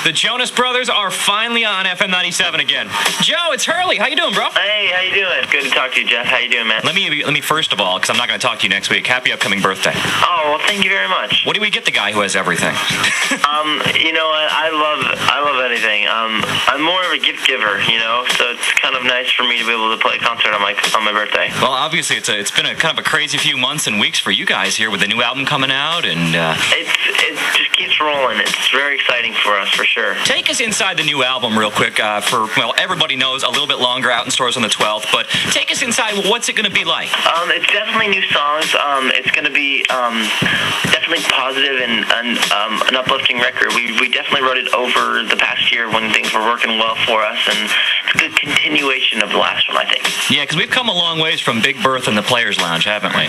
The Jonas Brothers are finally on FM 97 again. Joe, it's Hurley. How you doing, bro? Hey, how you doing? Good to talk to you, Jeff. How you doing, man? Let me first of all, because I'm not going to talk to you next week. Happy upcoming birthday. Oh, well, thank you very much. What do we get the guy who has everything? You know what? I love anything. I'm more of a gift giver, you know, so it's kind of nice for me to be able to play a concert on my birthday. Well, obviously, it's been a kind of a crazy few months and weeks for you guys here with the new album coming out, and it just keeps rolling. It's very exciting for us, for sure. Take us inside the new album real quick. Everybody knows a little bit longer, out in stores on the 12th, but take us inside. What's it going to be like? It's definitely new songs. It's going to be definitely positive and an uplifting record. We definitely wrote it over the past year when things were working well for us, and it's a good continuation of the last one, I think. Yeah, because we've come a long ways from Big Bertha and the Players Lounge, haven't we?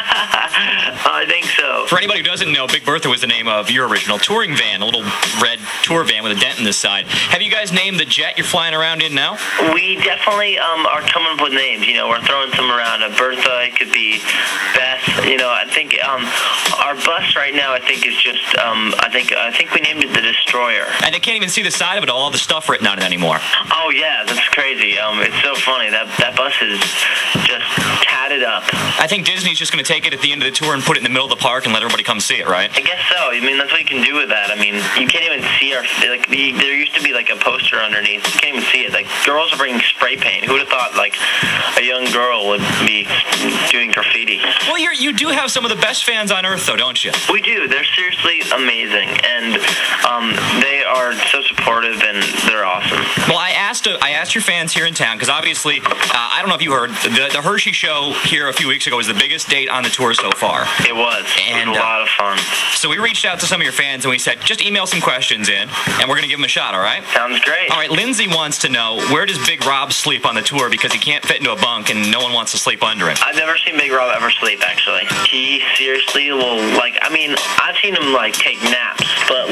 I think so. For anybody who doesn't know, Big Bertha was the name of your original touring van, a little red tour van with a dent in this side. Have you guys named the jet you're flying around in now? We definitely are coming up with names. You know, we're throwing some around. Bertha, it could be Beth. You know, I think our bus right now, I think, is just, I think we named it the Destroyer. And they can't even see the side of it, all the stuff written on it anymore. Oh, yeah, that's crazy. It's so funny. That bus is just tatted up. I think Disney's just going to take it at the end of the tour and put it in the middle of the park and let everybody come see it, right? I guess so. I mean, that's what you can do with that. I mean, you can't even see there used to be like a poster underneath. You can't even see it. Like, girls are bringing spray paint. Who would have thought, like, a young girl would be doing graffiti? Well, you do have some of the best fans on earth, though, don't you? We do. They're seriously amazing, and they are so supportive, and they're awesome. Well, I asked your fans here in town, because obviously, I don't know if you heard, the Hershey show here a few weeks ago was the biggest date on the tour so far. It was. It was a lot of fun. So we reached out to some of your fans, and we said, just email some questions in, and we're going to give them a shot, all right? Sounds great. All right, Lindsay wants to know, where does Big Rob sleep on the tour, because he can't fit into a bunk, and no one wants to sleep under him? I've never seen Big Rob ever sleep, actually. He seriously will, I've seen him, take naps, but,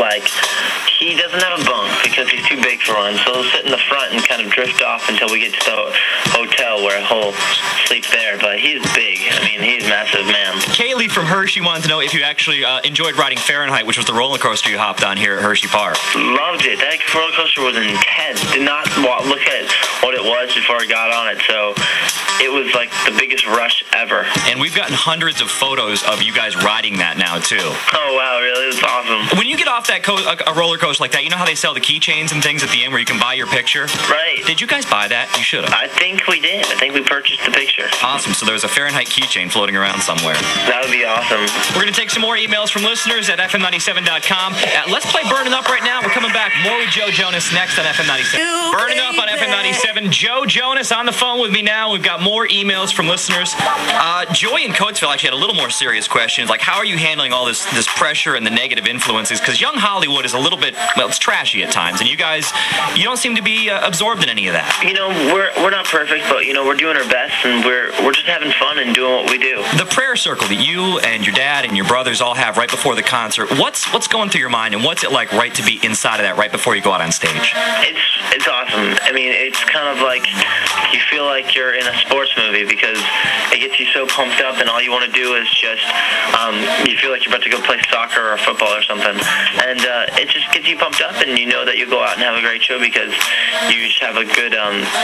he doesn't have a bunk because he's too big for one, so he'll sit in the front and kind of drift off until we get to the hotel where he'll sleep there, but he's big. I mean, he's a massive man. Kaylee from Hershey wanted to know if you actually enjoyed riding Fahrenheit, which was the roller coaster you hopped on here at Hershey Park. Loved it. That roller coaster was intense. Did not look at what it was before I got on it, so it was like the biggest rush ever. And we've gotten hundreds of photos of you guys riding that now, too. Oh, wow, really? That's awesome. When you get off that a roller coaster like that, you know how they sell the keychains and things at the end where you can buy your picture? Right. Did you guys buy that? You should have. I think we did. I think we purchased the picture. Awesome. So there's a Fahrenheit keychain floating around somewhere. That would be awesome. We're going to take some more emails from listeners at FM97.com. Let's play Burning Up right now. We're coming back. More with Joe Jonas next on FM97. Burning Up on FM97. Joe Jonas on the phone with me now. We've got more emails from listeners. Joy in Coatesville actually had a little more serious questions, like how are you handling all this pressure and the negative influences? Because young Hollywood is a little bit, well, it's trashy at times, and you guys, you don't seem to be absorbed in any of that. You know, we're not perfect, but, you know, we're doing our best, and we're just having fun and doing what we do. The prayer circle that you and your dad and your brothers all have right before the concert, what's going through your mind, and what's it like right to be inside of that right before you go out on stage? It's awesome. I mean, it's kind of like you feel like you're in a sports movie because it gets you so pumped up, and all you want to do is just you feel like you're about to go play soccer or football or something, and it just gets you pumped up, and you know that you'll go out and have a great show because you just have a good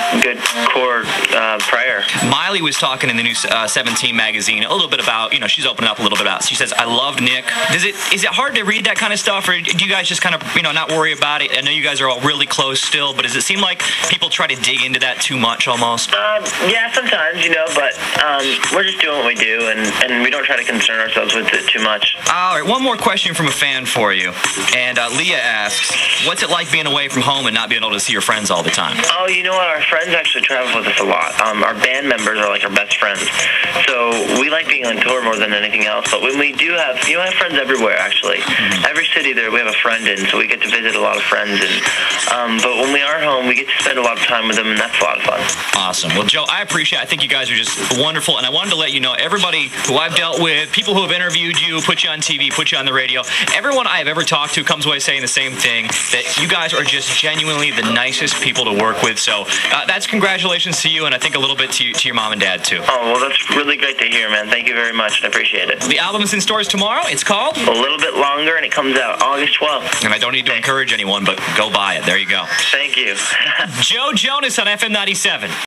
core prayer. Miley was talking in the new 17 magazine a little bit about, you know, she's opening up a little bit about, she says, I loved Nick. Is it hard to read that kind of stuff, or do you guys just kind of, you know, not worry about it? I know you guys are all really close still, but does it seem like people try to dig into that too much almost? Yeah, sometimes, you know, but we're just doing what we do, and we don't try to concern ourselves with it too much. All right, one more question from a fan for you. And Leah asks, what's it like being away from home and not being able to see your friends all the time? Oh, you know what? Our friends actually travel with us a lot. Our band members are like our best friends. So we like being on tour more than anything else. But when we do have, you know, I have friends everywhere, actually. Every city there we have a friend in, so we get to visit a lot of friends. And but when we are home, we get to spend a lot of time with them, and that's a lot of fun. Awesome. Well, Joe, I appreciate it. I think you guys are just wonderful, and I wanted to let you know, everybody who I've dealt with, people who have interviewed you, put you on TV, put you on the radio, everyone I have ever talked to comes away saying the same thing, that you guys are just genuinely the nicest people to work with. So that's congratulations to you, and I think a little bit to your mom and dad, too. Oh, well, that's really great to hear, man. Thank you very much. I appreciate it. The album is in stores tomorrow. It's called? A Little Bit Longer, and it comes out August 12th. And I don't need to encourage anyone, but go buy it. There you go. Thank you. Joe Jonas on FM 97.